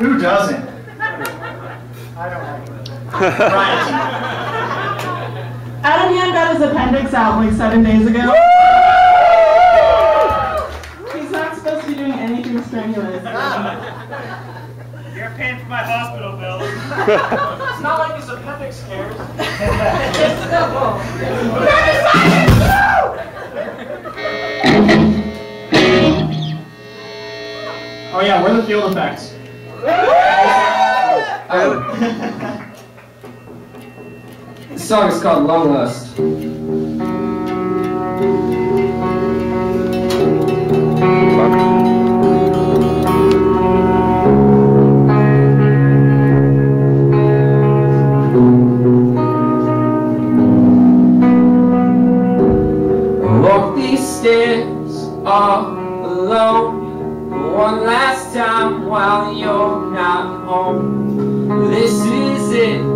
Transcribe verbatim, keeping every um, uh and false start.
Who doesn't? I don't like it. Right. Adam Yan got his appendix out like seven days ago. He's not supposed to be doing anything strenuous. You're paying for my hospital bill. It's not like his appendix cares. Oh yeah, where are the field effects? Oh. The song is called Long Lust. Walk these stairs all alone one last time while you're not home. This is it.